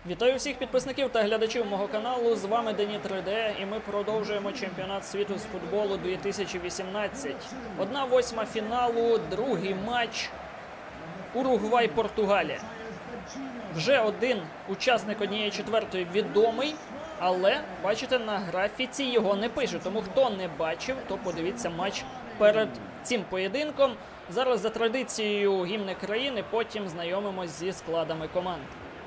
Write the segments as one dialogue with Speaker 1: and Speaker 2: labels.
Speaker 1: Вітаю всіх підписників та глядачів мого каналу, з вами Дені 3D і ми продовжуємо чемпіонат світу з футболу 2018. 1/8 фіналу, другий матч Уругвай-Португалія. Вже один учасник 1/4 відомий, але, бачите, на графіці його не пишуть. Тому хто не бачив, то подивіться матч перед цим поєдинком. Зараз за традицією гімни країни, потім знайомимось зі складами команд.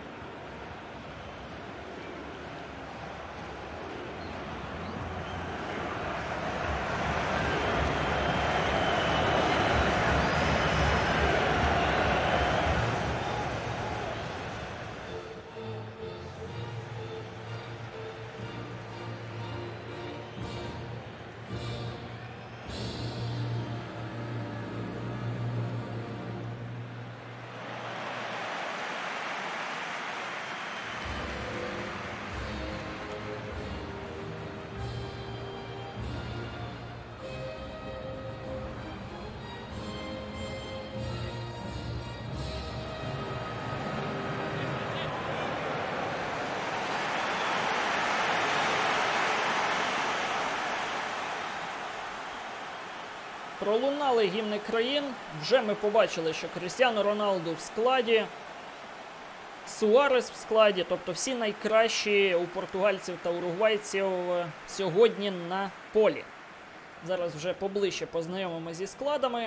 Speaker 1: Пролунали гімни країн. Вже ми побачили, що Крістіано Роналду в складі, Суарес в складі, тобто всі найкращі у португальців та уругвайців сьогодні на полі. Зараз вже поближче познайомимося зі складами.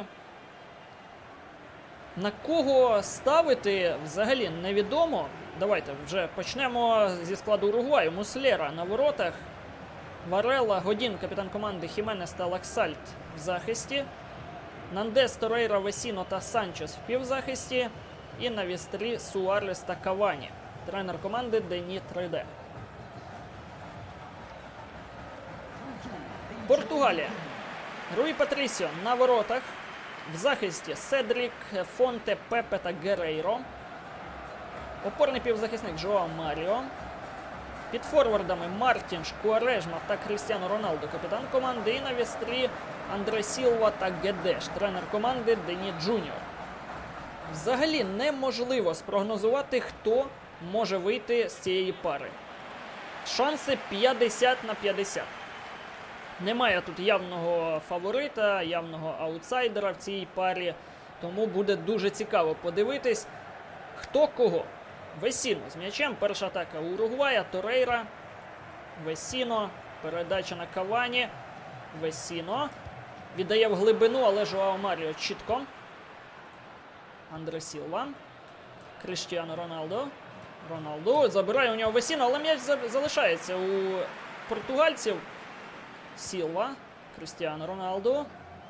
Speaker 1: На кого ставити взагалі невідомо. Давайте вже почнемо зі складу Уругваю. Муслера на воротах. Варела, Годін, капітан команди, Хіменес та Лаксальт в захисті. Нандес, Торейра, Весіно та Санчес в півзахисті. І на вістрі Суарес та Кавані. Тренер команди Дені 3D. Португалія. Руї Патрісіо на воротах. В захисті Седрік, Фонте, Пепе та Герейро. Опорний півзахисник Жоао Маріо. Під форвардами Мартінш, Куарежма та Крістіано Роналду, капітан команди. І на вістрі Андре Сілва та Гедеш, тренер команди Дені Джуніор. Взагалі неможливо спрогнозувати, хто може вийти з цієї пари. Шанси 50/50. Немає тут явного фаворита, явного аутсайдера в цій парі. Тому буде дуже цікаво подивитись, хто кого. Весіно з м'ячем. Перша атака у Уругвая. Торейра. Весіно. Передача на Кавані. Весіно. Віддає в глибину, але Жоао Маріо чітко. Андре Сілва. Кріштіано Роналду. Роналду. Забирає у нього Весіно, але м'яч залишається у португальців. Сілва. Кріштіано Роналду.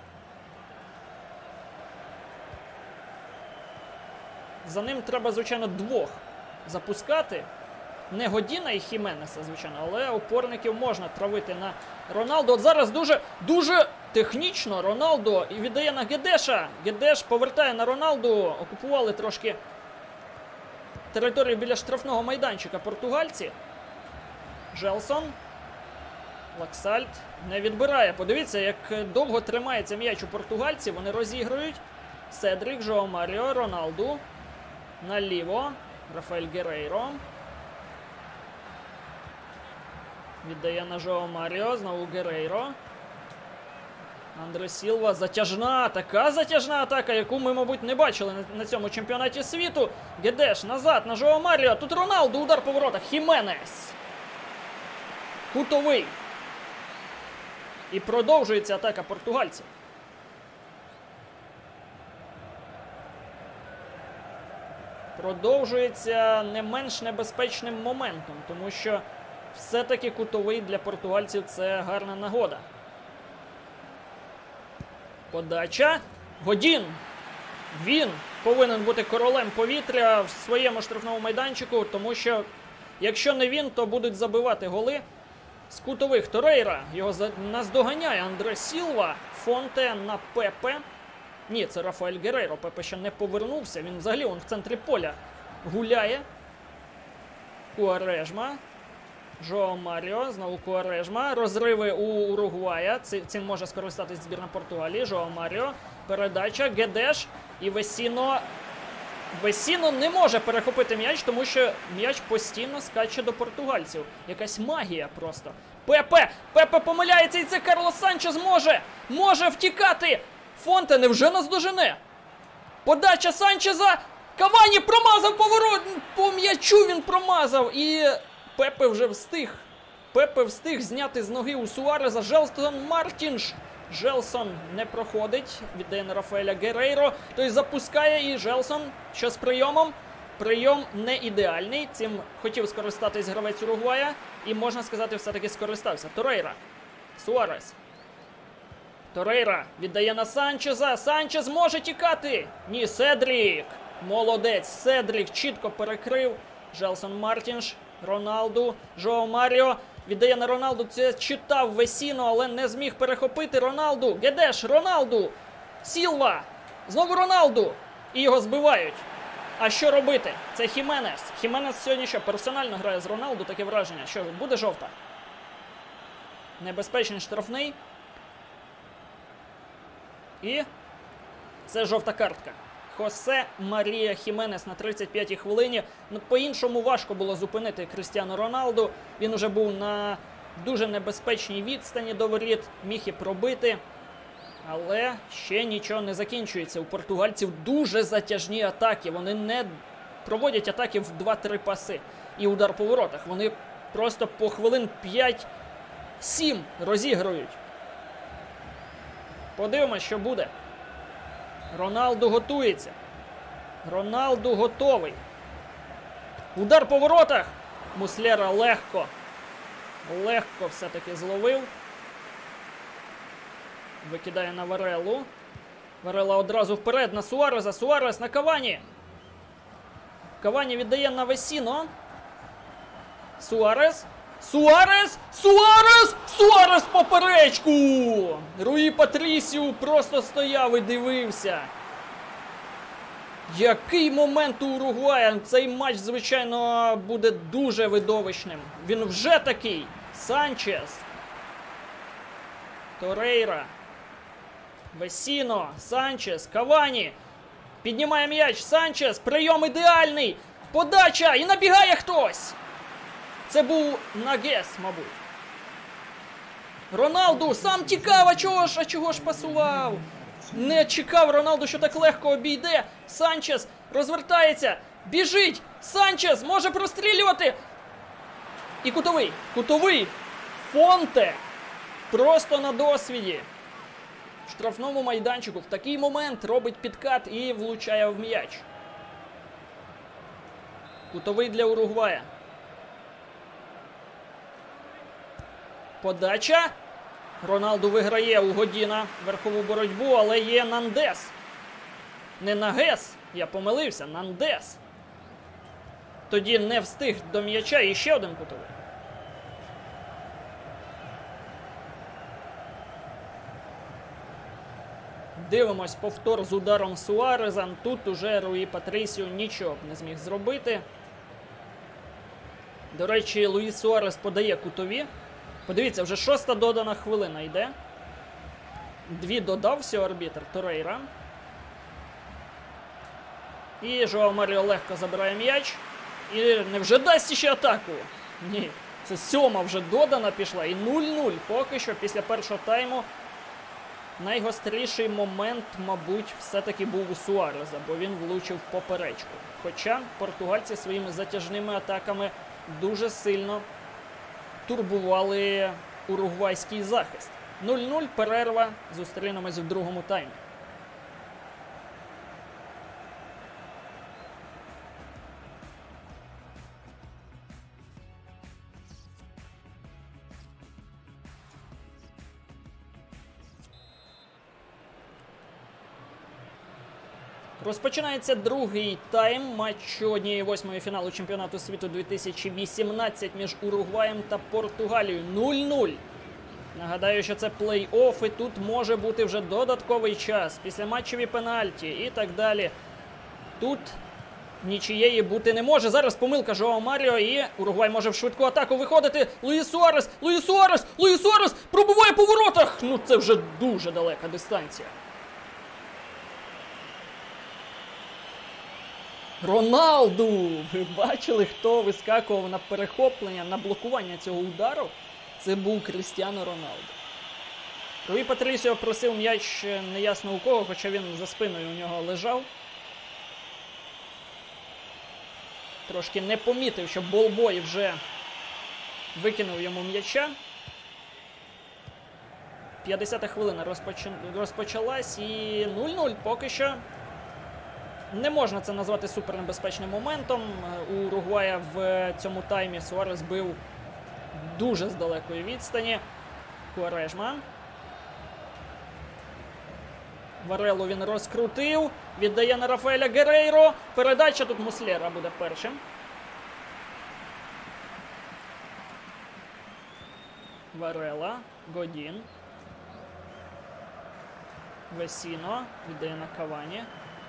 Speaker 1: За ним треба, звичайно, двох запускати. Не Годіна і Хіменеса, звичайно, але опорників можна травити на Роналду. От зараз дуже технічно Роналду і віддає на Гедеша. Гедеш повертає на Роналду. Окупували трошки територію біля штрафного майданчика португальці. Желсон. Лаксальт не відбирає. Подивіться, як довго тримається м'яч у португальців. Вони розігрують. Седрік, Жоао Маріо, Роналду. Наліво. Рафаель Герейро. Віддає на Жоао Маріо. Знову Герейро. Андре Сілва. Затяжна. Така затяжна атака, яку ми, мабуть, не бачили на цьому чемпіонаті світу. Гедеш назад на Жоао Маріо. Тут Роналду. Удар по воротах. Хіменес. Кутовий. І продовжується атака португальців. Продовжується не менш небезпечним моментом, тому що все-таки кутовий для португальців – це гарна нагода. Подача. Годін. Він повинен бути королем повітря в своєму штрафному майданчику, тому що якщо не він, то будуть забивати голи з кутових. Торейра. Його наздоганяє Андре Сілва. Фонте на Пепе. Ні, це Рафаель Герейро. Пепе ще не повернувся. Він взагалі в центрі поля гуляє. Куарежма. Жоао Маріо. Знову Куарежма. Розриви у Уругвая. Цим може скористатись збірна Португалії. Жоао Маріо. Передача. Гедеш. І Весіно Весіно не може перехопити м'яч, тому що м'яч постійно скаче до португальців. Якась магія просто. Пепе помиляється, і це Карлос Санчес може втікати. Фонте невже наздожене? Подача Санчеза. Кавані промазав поворот. По м'ячу він промазав. І Пепе вже встиг. Пепе встиг зняти з ноги у Суареза. Желсон Мартінш. Желсон не проходить. Віддає на Рафаеля Герейро. Той запускає, і Желсон, що з прийомом? Прийом не ідеальний. Цим хотів скористатись гравець Уругвая. І, можна сказати, все-таки скористався. Торейра. Суарес. Торейра віддає на Санчеза. Санчез може тікати. Ні, Седрік. Молодець. Седрік чітко перекрив. Желсон Мартінш. Роналду. Жоао Маріо. Віддає на Роналду. Це читав Весіно, але не зміг перехопити. Роналду. Гедеш. Роналду. Сілва. Знову Роналду. І його збивають. А що робити? Це Хіменес. Хіменес сьогодні що, персонально грає з Роналду? Таке враження. Що, буде жовта? Небезпечний штрафний. І це жовта картка. Хосе Марія Хіменес на 35-й хвилині. Ну, по-іншому важко було зупинити Крістіану Роналду. Він уже був на дуже небезпечній відстані до воріт, міг і пробити. Але ще нічого не закінчується. У португальців дуже затяжні атаки. Вони не проводять атаки в 2-3 паси. І удар по воротах. Вони просто по хвилин 5-7 розігрують. Подивимось, що буде. Роналду готується. Роналду готовий. Удар по воротах. Муслера легко. Легко все-таки зловив. Викидає на Варелу. Варела одразу вперед на Суареза. Суарес на Кавані. Кавані віддає на Весіно. Суарес. Суарес! Суарес! Суарес поперечку! Руї Патрісіу просто стояв і дивився. Який момент у Уругвая. Цей матч, звичайно, буде дуже видовищним. Він вже такий. Санчес. Торейра. Весіно. Санчес. Кавані. Піднімає м'яч. Санчес. Прийом ідеальний. Подача. І набігає хтось. Це був Нагес, мабуть. Роналду сам тікав, а чого ж пасував? Не чекав Роналду, що так легко обійде. Санчес розвертається, біжить. Санчес може прострілювати. І кутовий. Кутовий. Фонте. Просто на досвіді. В штрафному майданчику в такий момент робить підкат і влучає в м'яч. Кутовий для Уругвая. Подача. Роналду виграє у Годіна верхову боротьбу, але є Нандес. Не Нагес, я помилився, Нандес. Тоді не встиг до м'яча і ще один кутовий. Дивимось повтор з ударом Суареза. Тут уже Руї Патрісіу нічого не зміг зробити. До речі, Луїс Суарес подає кутові. Подивіться, вже 6-та додана хвилина йде. 2 додав всього арбітр Торейра. І Жоао Маріо легко забирає м'яч. І невже дасть ще атаку? Ні, це 7-ма вже додана пішла. І 0-0 поки що після першого тайму. Найгостріший момент, мабуть, все-таки був у Суареза, бо він влучив поперечку. Хоча португальці своїми затяжними атаками дуже сильно турбували уругвайський захист. 0-0, перерва. Зустрінемось в другому таймі. Розпочинається другий тайм матчу 1/8 фіналу чемпіонату світу 2018 між Уругваєм та Португалією. 0-0. Нагадаю, що це плей-офф, і тут може бути вже додатковий час, післяматчеві пенальті і так далі. Тут нічиєї бути не може. Зараз помилка Жоао Маріо, і Уругвай може в швидку атаку виходити. Луїс Суарес! Луїс Суарес! Луїс Суарес! Пробиває по воротах! Ну це вже дуже далека дистанція. Роналду! Ви бачили, хто вискакував на перехоплення, на блокування цього удару? Це був Крістіано Роналду. Руї Патрісіо просив м'яч неясно у кого, хоча він за спиною у нього лежав. Трошки не помітив, що Болбой вже викинув йому м'яча. 50-та хвилина розпочалась і 0-0 поки що. Не можна це назвати супернебезпечним моментом. У Уругвая в цьому таймі Суарес бив дуже з далекої відстані. Куарежма. Варелу він розкрутив. Віддає на Рафаеля Герейро. Передача тут Муслера буде першим. Варела. Годін. Весіно. Віддає на Кавані.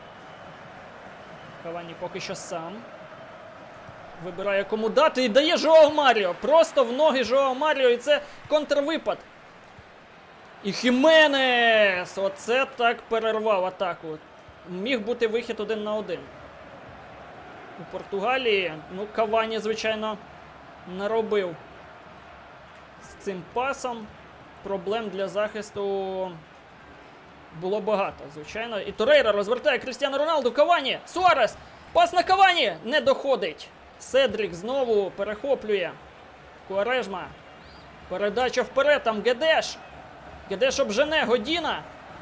Speaker 1: Кавані поки що сам. Вибирає кому дати і дає Жоао Маріо. Просто в ноги Жоао Маріо. І це контрвипад. І Хіменес! Оце так перервав атаку. Міг бути вихід 1 на 1. У Португалії, ну, Кавані, звичайно, наробив з цим пасом. Проблем для захисту було багато, звичайно. І Торейра розвертає Крістіано Роналду. Кавані! Суарес! Пас на Кавані! Не доходить. Седрік знову перехоплює. Куарежма. Передача вперед, там Гедеш. Гедеш обжене Годіна.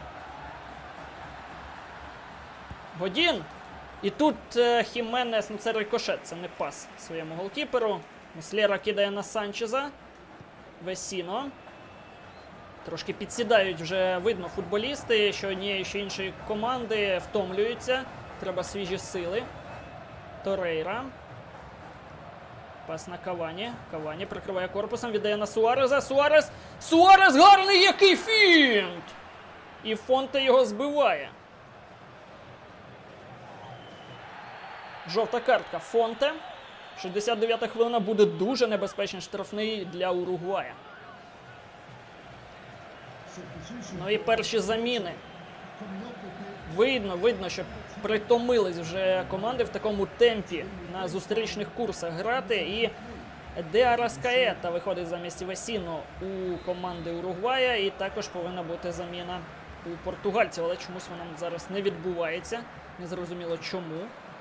Speaker 1: Годін. І тут Хіменес, ну це рикошет, це не пас своєму голкіперу. Муслера кидає на Санчеза. Весіно. Трошки підсідають вже, видно, футболісти, що однієї, що іншої команди втомлюються. Треба свіжі сили. Торейра. Пас на Кавані. Кавані прикриває корпусом, віддає на Суареза. Суарес! Суарес! Гарний який фінт! І Фонте його збиває. Жовта картка Фонте. 69-та хвилина, буде дуже небезпечний штрафний для Уругвая. Ну і перші заміни. Видно, що притомились вже команди в такому темпі на зустрічних курсах грати. І Де Араскаета виходить замість Весіно у команди Уругвая. І також повинна бути заміна у португальців. Але чомусь вона зараз не відбувається. Незрозуміло чому.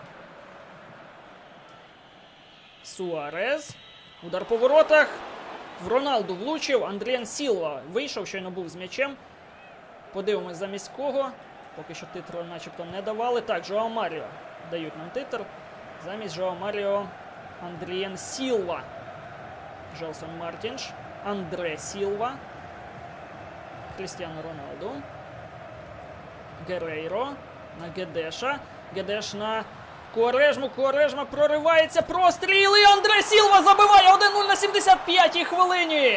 Speaker 1: Суарес. Удар по воротах. В Роналду влучив. Андріан Сілва вийшов, щойно був з м'ячем. Подивимось замість кого. Поки що титру начебто не давали. Так, Жоао Маріо дають нам титр. Замість Жоао Маріо Андріан Сілва. Желсон Мартінш. Андре Сілва. Крістіано Роналду. Герейро. На Гедеша. Гедеш на Куарежму. Куарежма проривається. Простріл. І Андре Сілва забиває 1-0 на 75-й хвилині.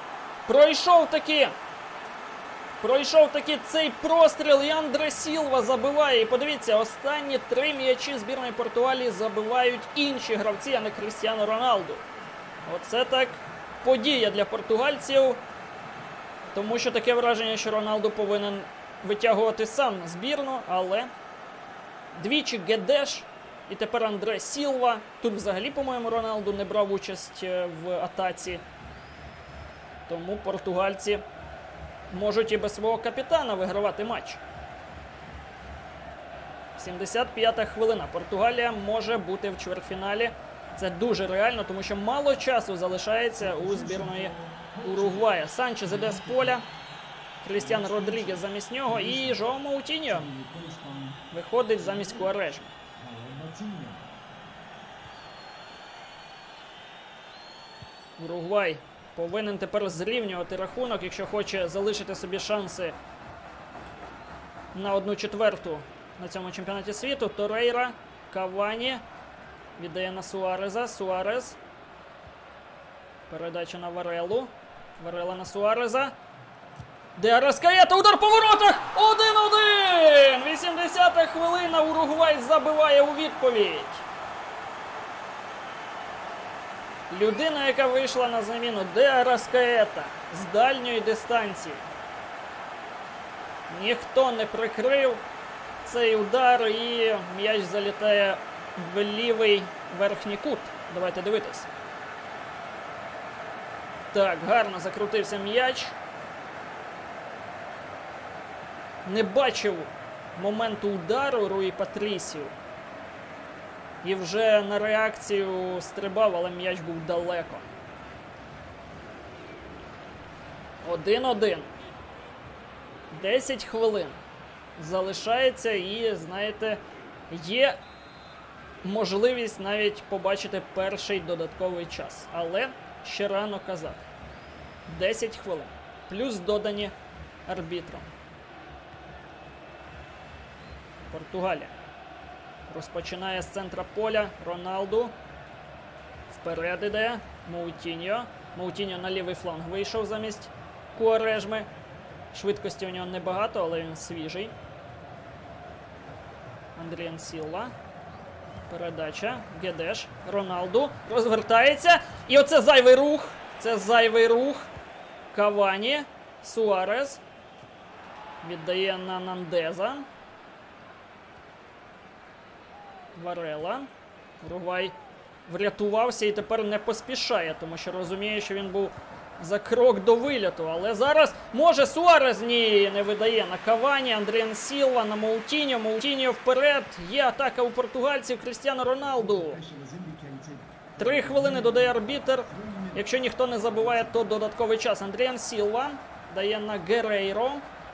Speaker 1: Пройшов таки цей простріл, і Андре Сілва забиває. І подивіться, останні 3 м'ячі збірної Португалії забивають інші гравці, а не Крістіано Роналду. Оце так подія для португальців. Тому що таке враження, що Роналду повинен витягувати сам збірну, але двічі Гедеш і тепер Андре Сілва. Тут взагалі, по-моєму, Роналду не брав участь в атаці. Тому португальці можуть і без свого капітана вигравати матч. 75-та хвилина. Португалія може бути в чвертьфіналі. Це дуже реально, тому що мало часу залишається у збірної Уругвая. Санчез іде з поля. Крістіан Родрігес замість нього. І Жоао Маутіньо виходить замість Куарежми. Уругвай повинен тепер зрівнювати рахунок, якщо хоче залишити собі шанси на 1/4 на цьому чемпіонаті світу. Торейра, Кавані віддає на Суареза. Суарез. Передача на Варелу. Варела на Суареза. Де Араскаета, удар по воротах! 1-1! 80-та хвилина, Уругвай забиває у відповідь. Людина, яка вийшла на заміну, Де Араскаета, з дальньої дистанції. Ніхто не прикрив цей удар, і м'яч залітає в лівий верхній кут. Давайте дивитись. Так, гарно закрутився м'яч. Не бачив моменту удару Руї Патрісіо. І вже на реакцію стрибав, але м'яч був далеко. 1-1. 10 хвилин залишається і, знаєте, є можливість навіть побачити перший додатковий час. Але ще рано казати. 10 хвилин. Плюс додані арбітром. Португалія. Розпочинає з центра поля. Роналду. Вперед іде. Моутіньо. Моутіньо на лівий фланг вийшов замість Куарежми. Швидкості у нього небагато, але він свіжий. Андріан Сілва. Передача. Гедеш. Роналду. Розвертається. І оце зайвий рух. Це зайвий рух. Кавані. Суарес. Віддає на Нандеза. Варела. Уругвай врятувався і тепер не поспішає, тому що розуміє, що він був за крок до виліту. Але зараз може Суарес. Ні, не видає на Кавані. Андріан Сілва на Моутіньо. Моутіньо вперед. Є атака у португальців. Крістіану Роналду. 3 хвилини додає арбітр. Якщо ніхто не забуває, то додатковий час. Андріан Сілва дає на Герейро.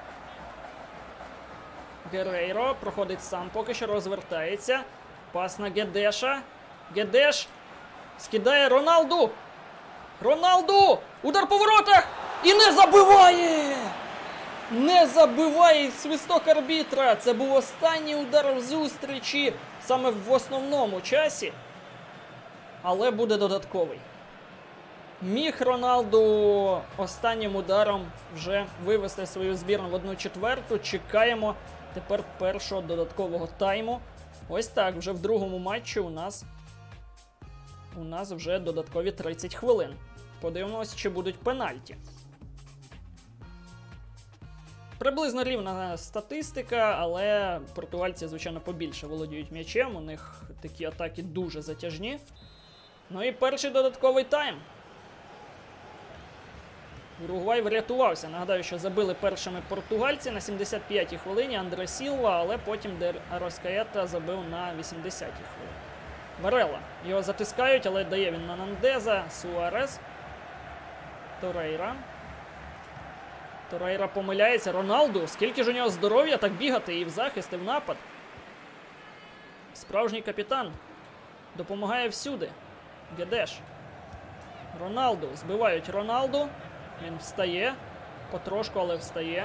Speaker 1: Герейро проходить сам, поки що розвертається. Пас на Гедеша. Гедеш скидає Роналду. Роналду! Удар по воротах! І не забиває! Не забиває свисток арбітра. Це був останній удар в зустрічі саме в основному часі. Але буде додатковий. Міг Роналду останнім ударом вже вивести свою збірну в 1/4. Чекаємо тепер першого додаткового тайму. Ось так, вже в другому матчі у нас вже додаткові 30 хвилин. Подивимось, чи будуть пенальті. Приблизно рівна статистика, але португальці, звичайно, побільше володіють м'ячем. У них такі атаки дуже затяжні. Ну і перший додатковий тайм. Уругвай врятувався. Нагадаю, що забили першими португальці на 75-й хвилині Андре Сілва, але потім Де Араскаета забив на 80-й хвилині. Варела. Його затискають, але дає він на Нандеза. Суарес. Торейра. Торейра помиляється. Роналду. Скільки ж у нього здоров'я так бігати і в захист, і в напад. Справжній капітан. Допомагає всюди. Гедеш. Роналду. Збивають Роналду. Він встає. Потрошку, але встає.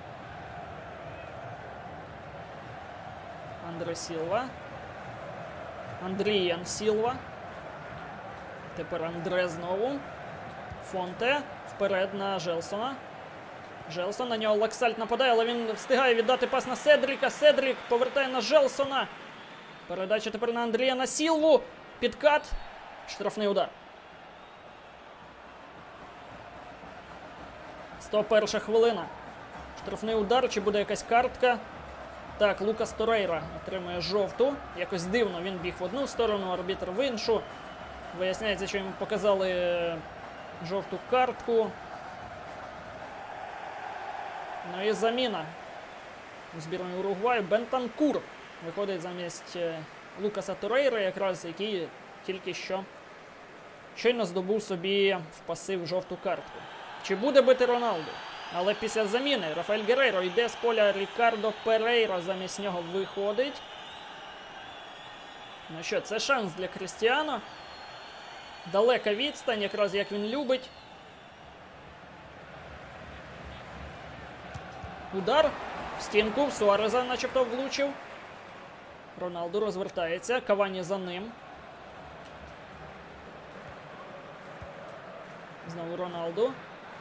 Speaker 1: Андре Сілва. Андріан Сілва. Тепер Андре знову. Фонте. Вперед на Желсона. Желсон, на нього Лаксальт нападає, але він встигає віддати пас на Седріка. Седрік повертає на Желсона. Передача тепер на Андріана Сілву. Підкат. Штрафний удар. 101-ша хвилина. Штрафний удар, чи буде якась картка? Так, Лукас Торейра отримує жовту. Якось дивно, він біг в одну сторону, арбітр в іншу. Виясняється, що йому показали жовту картку. Ну і заміна у збірної Уругваю. Бентанкур виходить замість Лукаса Торейра, якраз який тільки що щойно здобув собі в пасив жовту картку. Чи буде бити Роналду? Але після заміни Рафаель Герейро йде з поля, Рікардо Перейро замість нього виходить. Ну що, це шанс для Крістіано. Далека відстань, якраз як він любить. Удар в стінку, в Суареза начебто влучив. Роналду розвертається, Кавані за ним. Знову Роналду.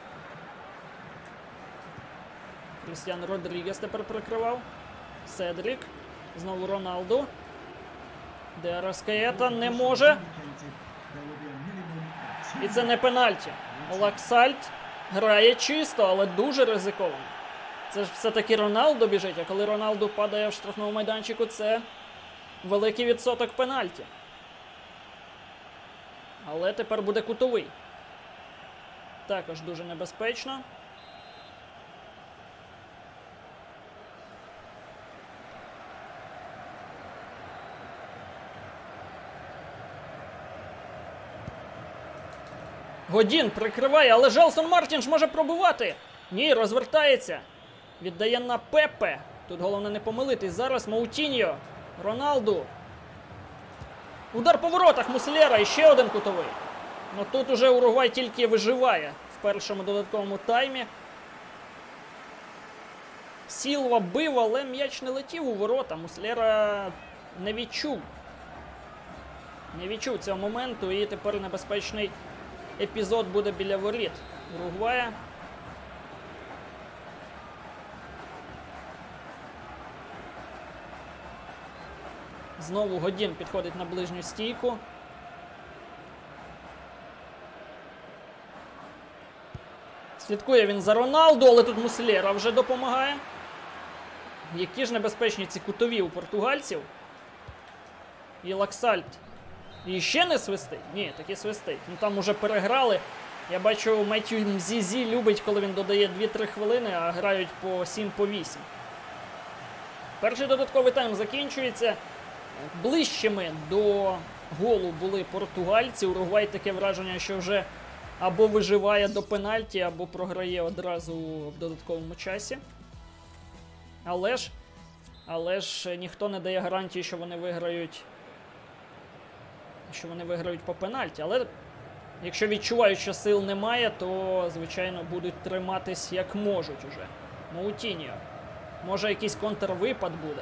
Speaker 1: Крістіан Родрігес тепер прикривав. Седрік. Знову Роналду. Де Араскаета не може. І це не пенальті. Лаксальт грає чисто, але дуже ризиковано. Це ж все-таки Роналду біжить, а коли Роналду падає в штрафному майданчику, це великий відсоток пенальті. Але тепер буде кутовий. Також дуже небезпечно. Годін прикриває, але Желсон Мартінш може пробивати. Ні, розвертається. Віддає на Пепе. Тут головне не помилитись. Зараз Моутіньо. Роналду. Удар по воротах Муслера. І ще один кутовий. Ну тут уже Уругвай тільки виживає в першому додатковому таймі. Сілва бив, але м'яч не летів у ворота. Муслера не відчув. Не відчув цього моменту. І тепер небезпечний епізод буде біля воріт Уругвая. Знову Годін підходить на ближню стійку. Слідкує він за Роналду, але тут Муслера вже допомагає. Які ж небезпечні ці кутові у португальців. І Лаксальт. І ще не свистить? Ні, таки свистить. Ну там уже переграли. Я бачу, Меттю Мзізі любить, коли він додає 2-3 хвилини, а грають по 7, по 8. Перший додатковий тайм закінчується. Ближчими до голу були португальці. Уругвай таке враження, що вже або виживає до пенальті, або програє одразу в додатковому часі. Але ж ніхто не дає гарантії, що вони виграють по пенальті. Але якщо відчувають, що сил немає, то, звичайно, будуть триматись як можуть уже. Моутіньо. Може якийсь контрвипад буде.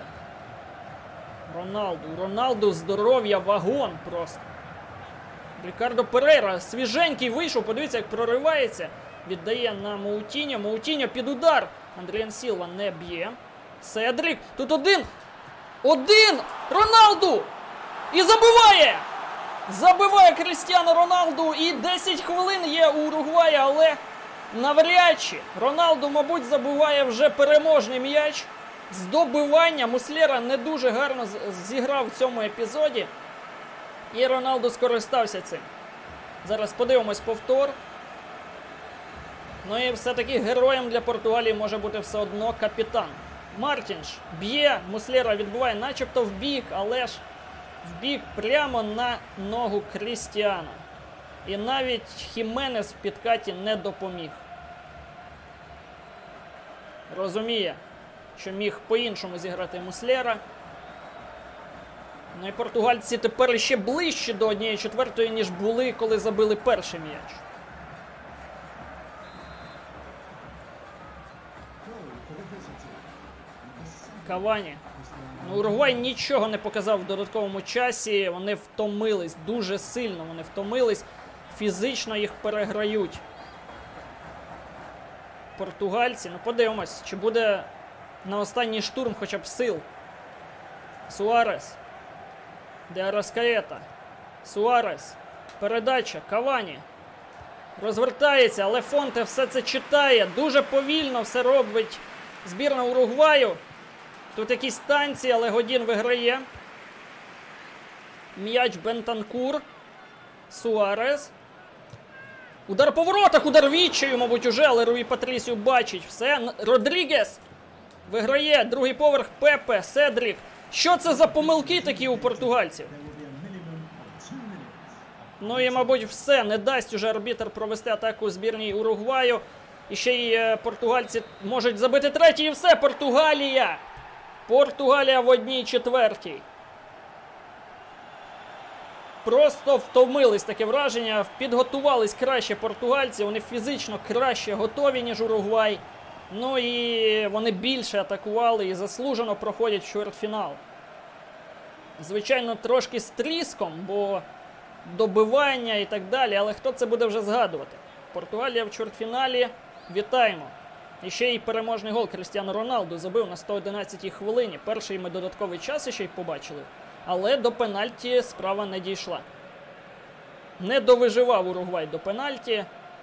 Speaker 1: Роналду здоров'я, вагон просто. Рікардо Перейра свіженький вийшов, подивіться, як проривається. Віддає на Моутіньо. Моутіньо під удар. Андріан Сілва не б'є. Седрік. Тут один! Роналду! І забиває! Забиває Крістіано Роналду. І 10 хвилин є у Уругвая, але навряд чи. Роналду, мабуть, забиває вже переможний м'яч. З добивання Муслера не дуже гарно зіграв в цьому епізоді. І Роналду скористався цим. Зараз подивимось повтор. Ну і все-таки героєм для Португалії може бути все одно капітан. Мартінш б'є, Муслера відбиває начебто в бік, але ж в бік прямо на ногу Крістіана. І навіть Хіменес в підкаті не допоміг. Розуміє, що міг по-іншому зіграти Муслера. Ну і португальці тепер ще ближче до 1/4, ніж були, коли забили перший м'яч. Кавані. Ну, Уругвай нічого не показав в додатковому часі. Вони втомились, дуже сильно вони втомились. Фізично їх переграють португальці. Ну, подивимось, чи буде на останній штурм хоча б сил. Суарес. Де Араскаєта. Суарес. Передача. Кавані. Розвертається, але Фонте все це читає. Дуже повільно все робить збірна Уругваю. Тут якісь танці, але Годін виграє. М'яч Бентанкур. Суарес. Удар по воротах, удар відчаю, мабуть, уже, але Руї Патрісіо бачить все. Родрігес виграє, другий поверх Пепе, Седрік. Що це за помилки такі у португальців? Ну і, мабуть, все. Не дасть уже арбітр провести атаку збірній Уругваю. І ще й португальці можуть забити третій і все. Португалія! Португалія в 1/4. Просто втомились, таке враження. Підготувались краще португальці. Вони фізично краще готові, ніж Уругвай. Ну і вони більше атакували і заслужено проходять в чвертьфінал. Звичайно, трошки з тріском, бо добивання і так далі. Але хто це буде вже згадувати? Португалія в чвертьфіналі. Вітаємо. І ще й переможний гол Крістіано Роналду забив на 111-й хвилині. Перший ми додатковий час ще й побачили. Але до пенальті справа не дійшла. Не довиживав Уругвай до пенальті,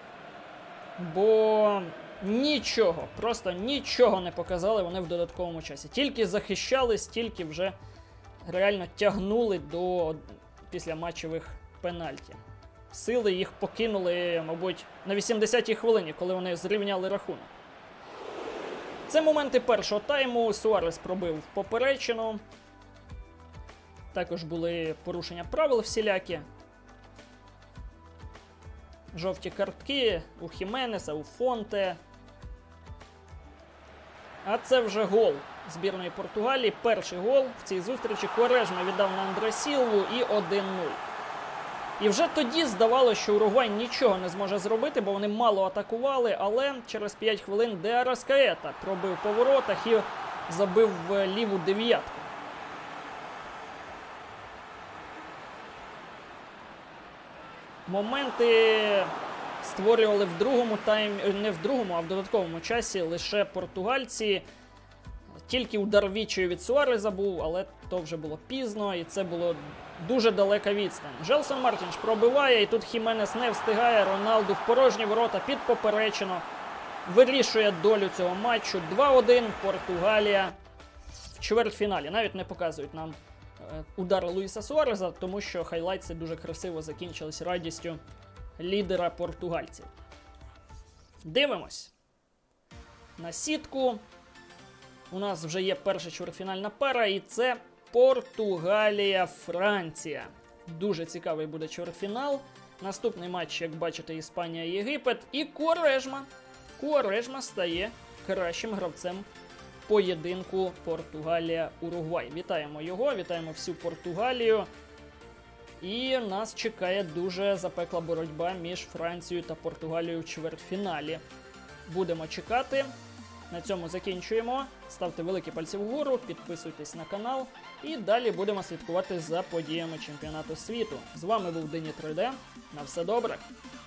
Speaker 1: бо нічого, просто нічого не показали вони в додатковому часі. Тільки захищались, тільки вже реально тягнули до післяматчевих пенальті. Сили їх покинули, мабуть, на 80-й хвилині, коли вони зрівняли рахунок. Це моменти першого тайму. Суарес пробив в поперечину. Також були порушення правил всілякі. Жовті картки у Хіменеса, у Фонте. А це вже гол збірної Португалії. Перший гол в цій зустрічі. Куарежма віддав на Андре Сілву і 1-0. І вже тоді здавалося, що Уругвай нічого не зможе зробити, бо вони мало атакували, але через 5 хвилин Де Араскаета пробив по воротах і забив в ліву дев'ятку. Моменти створювали в другому таймі, не в другому, а в додатковому часі лише португальці. Тільки удар відчаю від Суареза був, але то вже було пізно, і це було дуже далека відстань. Желсон Мартінш пробиває, і тут Хіменес не встигає. Роналду в порожні ворота під поперечину. Вирішує долю цього матчу. 2-1 Португалія в чвертьфіналі. Навіть не показують нам удар Луїса Суареза, тому що хайлайтси дуже красиво закінчились радістю лідера португальців. Дивимось на сітку. У нас вже є перша чвертьфінальна пара, і це Португалія-Франція. Дуже цікавий буде чвертьфінал. Наступний матч, як бачите, Іспанія-Єгипет. І Куарежма стає кращим гравцем поєдинку Португалія-Уругвай. Вітаємо його, вітаємо всю Португалію. І нас чекає дуже запекла боротьба між Францією та Португалією в чвертьфіналі. Будемо чекати. На цьому закінчуємо. Ставте великі пальці вгору, підписуйтесь на канал. І далі будемо слідкувати за подіями чемпіонату світу. З вами був Дині 3D. На все добре!